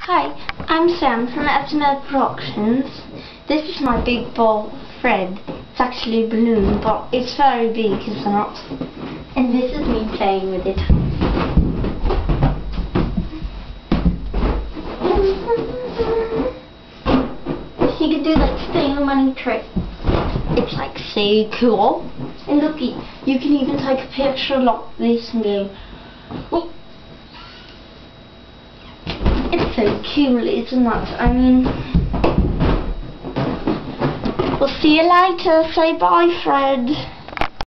Hi, I'm Sam from Epsom Productions. This is my big ball thread. It's actually a balloon, but it's very big, is it not? And this is me playing with it. You can do like staying money trick. It's like so cool. And looky, you can even take a picture like this and go, oh. It's so cool, isn't it? I mean, we'll see you later. Say bye, Fred.